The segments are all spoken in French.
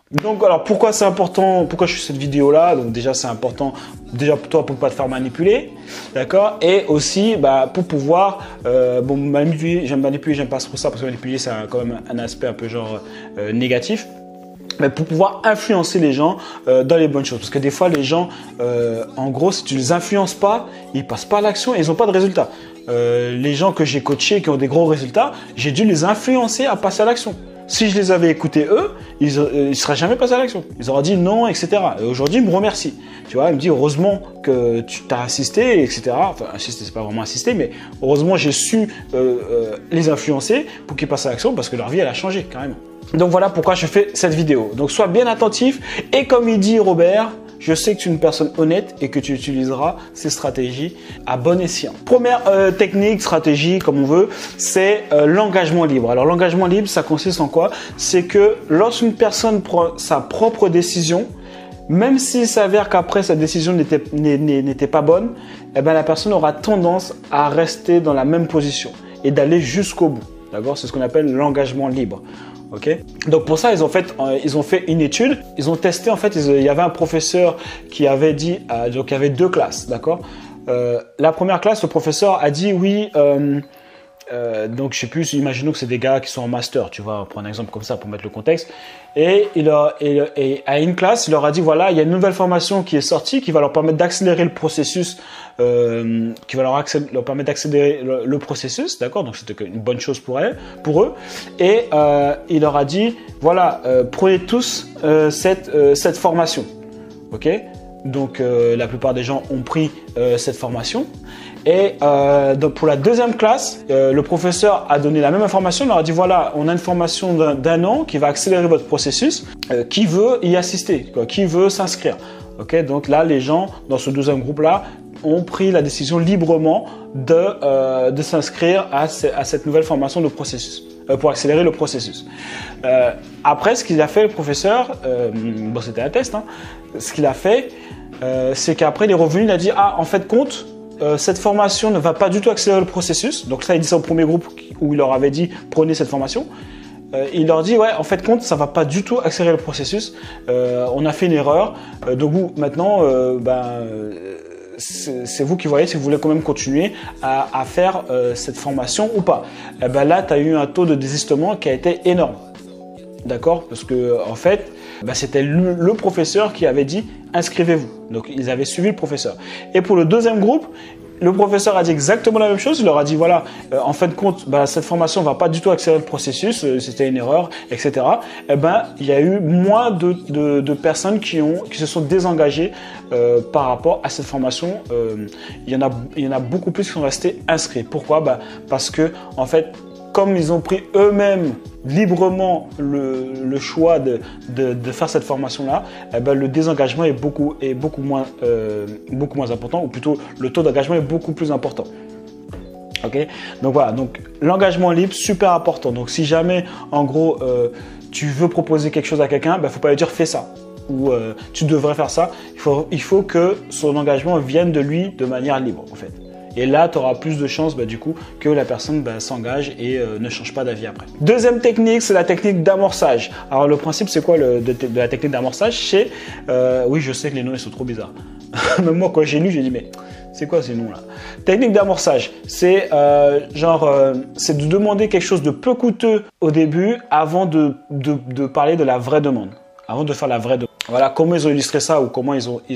Donc alors pourquoi c'est important, pourquoi je fais cette vidéo là? Donc déjà c'est important, déjà pour toi pour ne pas te faire manipuler, d'accord? Et aussi pour pouvoir, bon manipuler, j'aime pas trop ça parce que manipuler c'est quand même un aspect un peu genre négatif. Mais pour pouvoir influencer les gens dans les bonnes choses. Parce que des fois, les gens, en gros, si tu les influences pas, ils passent pas à l'action et ils n'ont pas de résultats. Les gens que j'ai coachés qui ont des gros résultats, j'ai dû les influencer à passer à l'action. Si je les avais écoutés eux, ils ne seraient jamais passés à l'action. Ils auraient dit non, etc. Et aujourd'hui, ils me remercient. Tu vois, ils me disent heureusement que tu t'as assisté, etc. Enfin, assister, c'est pas vraiment assister, mais heureusement, j'ai su les influencer pour qu'ils passent à l'action parce que leur vie, elle a changé carrément. Donc voilà pourquoi je fais cette vidéo. Donc sois bien attentif et comme il dit Robert, je sais que tu es une personne honnête et que tu utiliseras ces stratégies à bon escient. Première technique, stratégie, comme on veut, c'est l'engagement libre. Alors l'engagement libre, ça consiste en quoi? C'est que lorsqu'une personne prend sa propre décision, même s'il s'avère qu'après sa décision n'était pas bonne, eh ben, la personne aura tendance à rester dans la même position et d'aller jusqu'au bout. D'accord? C'est ce qu'on appelle l'engagement libre. Okay. Donc pour ça, ils ont fait une étude. Ils ont testé, en fait, il y avait un professeur qui avait dit, donc il y avait deux classes, d'accord. La première classe, le professeur a dit oui. Donc je sais plus, imaginons que c'est des gars qui sont en master, tu vois, on prend un exemple comme ça pour mettre le contexte. Et à une classe, il leur a dit voilà, il y a une nouvelle formation qui est sortie qui va leur permettre d'accélérer le processus, qui va leur permettre d'accélérer le processus, d'accord. Donc c'était une bonne chose pour eux. Et il leur a dit voilà, prenez tous cette formation, ok. Donc la plupart des gens ont pris cette formation. Et donc pour la deuxième classe, le professeur a donné la même information. Il leur a dit voilà, on a une formation d'un an qui va accélérer votre processus. Qui veut y assister, quoi, qui veut s'inscrire? Ok, donc là, les gens dans ce deuxième groupe-là ont pris la décision librement de s'inscrire à cette nouvelle formation de processus pour accélérer le processus. Après, ce qu'il a fait le professeur, bon c'était un test, hein, ce qu'il a fait, c'est qu'après il est revenu, il a dit ah en fait compte. Cette formation ne va pas du tout accélérer le processus. Donc ça, il dit ça au premier groupe où il leur avait dit prenez cette formation. Il leur dit ouais, en fait compte, ça va pas du tout accélérer le processus. On a fait une erreur. Donc vous maintenant, c'est vous qui voyez si vous voulez quand même continuer à faire cette formation ou pas. Et ben là, tu as eu un taux de désistement qui a été énorme. D'accord? Parce que en fait, c'était le professeur qui avait dit inscrivez-vous. Donc ils avaient suivi le professeur. Et pour le deuxième groupe, le professeur a dit exactement la même chose. Il leur a dit voilà, en fin de compte, cette formation va pas du tout accélérer le processus, c'était une erreur, etc. Et il y a eu moins de personnes qui se sont désengagées par rapport à cette formation. Il y en a beaucoup plus qui sont restés inscrits. Pourquoi? Parce que en fait, comme ils ont pris eux-mêmes librement le choix de faire cette formation-là, le désengagement est beaucoup moins important, ou plutôt le taux d'engagement est beaucoup plus important. Ok, donc voilà, donc l'engagement libre, super important. Donc si jamais, en gros, tu veux proposer quelque chose à quelqu'un, faut pas lui dire fais ça ou tu devrais faire ça. Il faut que son engagement vienne de lui de manière libre, en fait. Et là, tu auras plus de chances du coup que la personne s'engage et ne change pas d'avis après. Deuxième technique, c'est la technique d'amorçage. Alors le principe, c'est quoi de la technique d'amorçage? Oui, je sais que les noms ils sont trop bizarres. Même moi, quand j'ai lu, j'ai dit mais c'est quoi ces noms-là? Technique d'amorçage, c'est c'est de demander quelque chose de peu coûteux au début avant de parler de la vraie demande. Avant de faire la vraie demande. Voilà comment ils ont illustré ça ou comment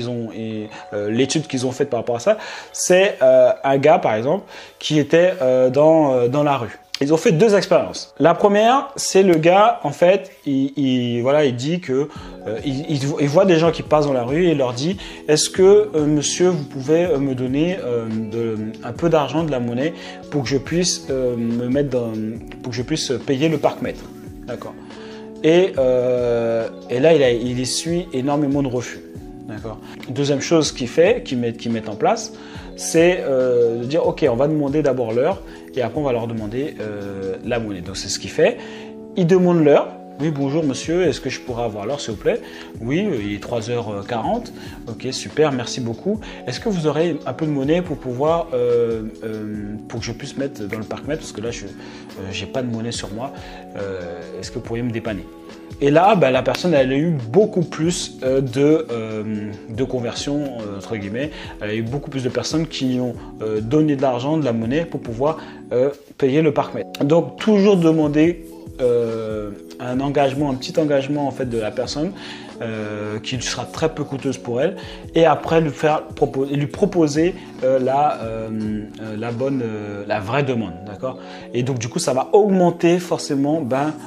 l'étude qu'ils ont faite par rapport à ça. C'est un gars par exemple qui était dans la rue. Ils ont fait deux expériences. La première, c'est le gars en fait, il dit que il voit des gens qui passent dans la rue et il leur dit est-ce que monsieur vous pouvez me donner un peu d'argent, de la monnaie pour que je puisse pour que je puisse payer le parc-mètre. D'accord. Et là, il essuie énormément de refus. D'accord. Deuxième chose qu'ils mettent en place, c'est de dire ok, on va demander d'abord l'heure et après on va leur demander la monnaie. Donc c'est ce qu'il fait. Il demande l'heure. Oui, bonjour monsieur, est-ce que je pourrais avoir l'heure s'il vous plaît? Oui, il est 3h40. Ok, super, merci beaucoup. Est-ce que vous aurez un peu de monnaie pour pouvoir, pour que je puisse mettre dans le parc-mètre? Parce que là, je n'ai pas de monnaie sur moi. Est-ce que vous pourriez me dépanner? Et là, la personne, elle a eu beaucoup plus de conversions, entre guillemets. Elle a eu beaucoup plus de personnes qui ont donné de l'argent, de la monnaie pour pouvoir payer le parc-mètre. Donc, toujours demander un engagement, un petit engagement en fait de la personne qui sera très peu coûteuse pour elle, et après lui proposer la vraie demande, d'accord. Et donc du coup ça va augmenter forcément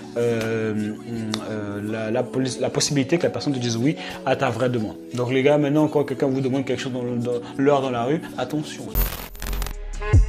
la possibilité que la personne te dise oui à ta vraie demande. Donc les gars, maintenant quand quelqu'un vous demande quelque chose dans la rue, attention.